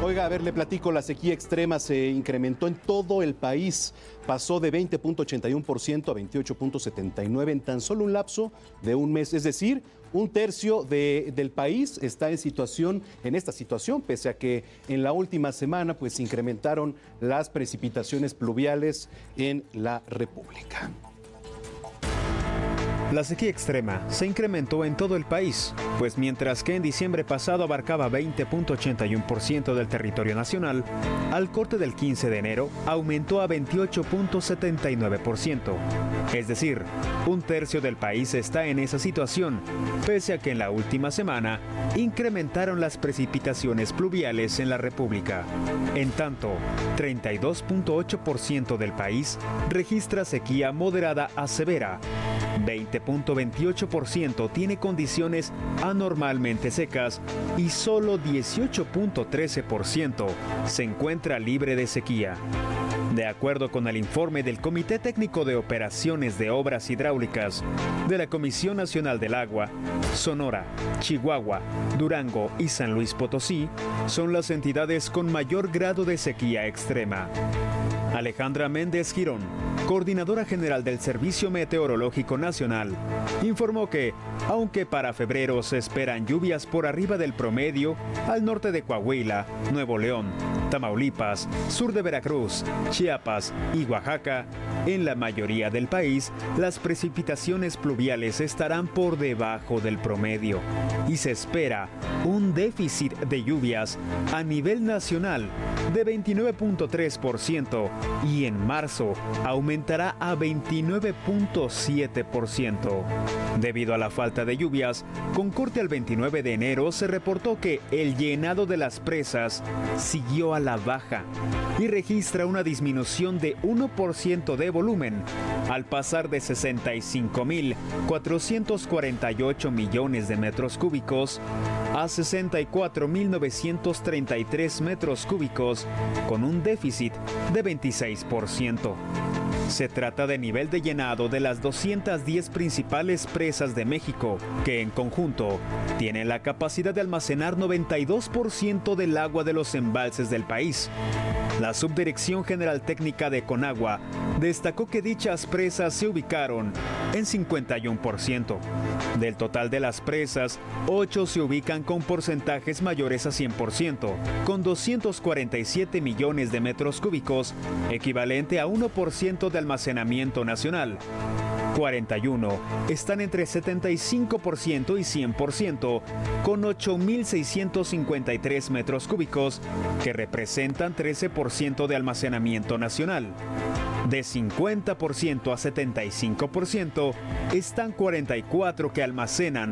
Oiga, a ver, le platico, la sequía extrema se incrementó en todo el país. Pasó de 20.81% a 28.79% en tan solo un lapso de un mes. Es decir, un tercio del país está en esta situación, pese a que en la última semana pues se incrementaron las precipitaciones pluviales en la República. La sequía extrema se incrementó en todo el país, pues mientras que en diciembre pasado abarcaba 20.81% del territorio nacional, al corte del 15 de enero aumentó a 28.79%. Es decir, un tercio del país está en esa situación, pese a que en la última semana incrementaron las precipitaciones pluviales en la República. En tanto, 32.8% del país registra sequía moderada a severa, 20.28% tiene condiciones anormalmente secas y solo 18.13% se encuentra libre de sequía. De acuerdo con el informe del Comité Técnico de Operaciones de Obras Hidráulicas de la Comisión Nacional del Agua, Sonora, Chihuahua, Durango y San Luis Potosí son las entidades con mayor grado de sequía extrema. Alejandra Méndez Girón, coordinadora general del Servicio Meteorológico Nacional, informó que, aunque para febrero se esperan lluvias por arriba del promedio al norte de Coahuila, Nuevo León, Tamaulipas, sur de Veracruz, Chiapas y Oaxaca, en la mayoría del país las precipitaciones pluviales estarán por debajo del promedio y se espera un déficit de lluvias a nivel nacional de 29.3% y en marzo aumentará a 29.7%. Debido a la falta de lluvias, con corte al 29 de enero se reportó que el llenado de las presas siguió a la baja y registra una disminución de 1% de volumen, al pasar de 65.448 millones de metros cúbicos a 64.933 metros cúbicos, con un déficit de 26%. Se trata de nivel de llenado de las 210 principales presas de México, que en conjunto tienen la capacidad de almacenar 92% del agua de los embalses del país. La Subdirección General Técnica de Conagua destacó que dichas presas se ubicaron en 51%. Del total de las presas, 8 se ubican con porcentajes mayores a 100%, con 247 millones de metros cúbicos, equivalente a 1% de almacenamiento nacional. 41 están entre 75% y 100%, con 8.653 metros cúbicos, que representan 13% de almacenamiento nacional. De 50% a 75% están 44 que almacenan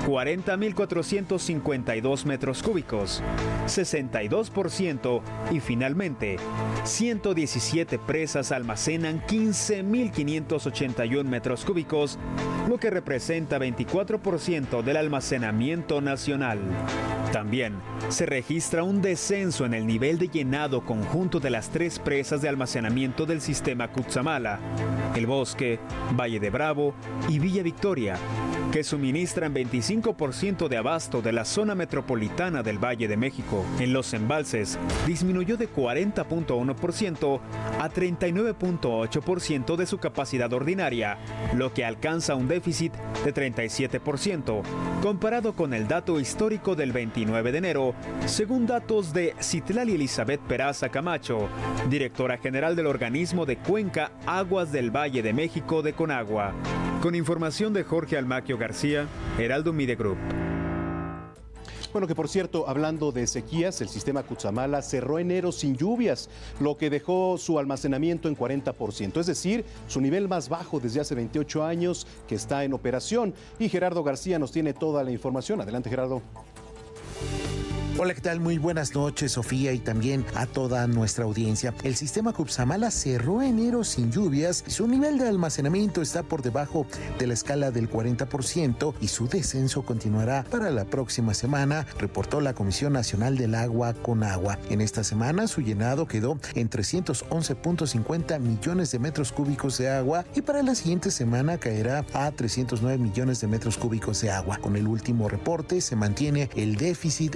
40.452 metros cúbicos, 62% y finalmente 117 presas almacenan 15.581 metros cúbicos, lo que representa 24% del almacenamiento nacional. También se registra un descenso en el nivel de llenado conjunto de las 3 presas de almacenamiento del sistema Cutzamala, El Bosque, Valle de Bravo y Villa Victoria, que suministran 25% de abasto de la zona metropolitana del Valle de México. En los embalses disminuyó de 40.1% a 39.8% de su capacidad ordinaria, lo que alcanza un déficit de 37%, comparado con el dato histórico del 29 de enero, según datos de Citlali Elizabeth Peraza Camacho, directora general del organismo de Cuenca Aguas del Valle de México de Conagua. Con información de Jorge Almaquio García, Heraldo Media Group. Bueno, que por cierto, hablando de sequías, el sistema Cutzamala cerró enero sin lluvias, lo que dejó su almacenamiento en 40%, es decir, su nivel más bajo desde hace 28 años que está en operación. Y Gerardo García nos tiene toda la información. Adelante, Gerardo. Hola, ¿qué tal? Muy buenas noches, Sofía, y también a toda nuestra audiencia. El sistema Cutzamala cerró enero sin lluvias. Su nivel de almacenamiento está por debajo de la escala del 40% y su descenso continuará para la próxima semana, reportó la Comisión Nacional del Agua, Conagua. En esta semana, su llenado quedó en 311.50 millones de metros cúbicos de agua y para la siguiente semana caerá a 309 millones de metros cúbicos de agua. Con el último reporte, se mantiene el déficit del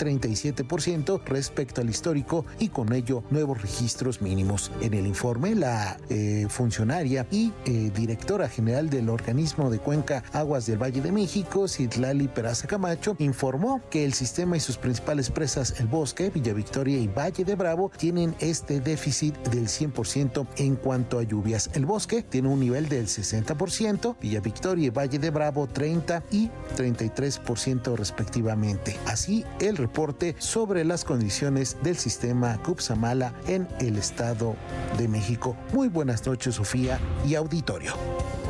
37% respecto al histórico y con ello nuevos registros mínimos. En el informe, la funcionaria y directora general del organismo de Cuenca Aguas del Valle de México, Citlali Peraza Camacho, informó que el sistema y sus principales presas, El Bosque, Villa Victoria y Valle de Bravo, tienen este déficit del 100% en cuanto a lluvias. El Bosque tiene un nivel del 60%, Villa Victoria y Valle de Bravo 30% y 33% respectivamente. Así, el reporte sobre las condiciones del sistema Cutzamala en el Estado de México. Muy buenas noches, Sofía y auditorio.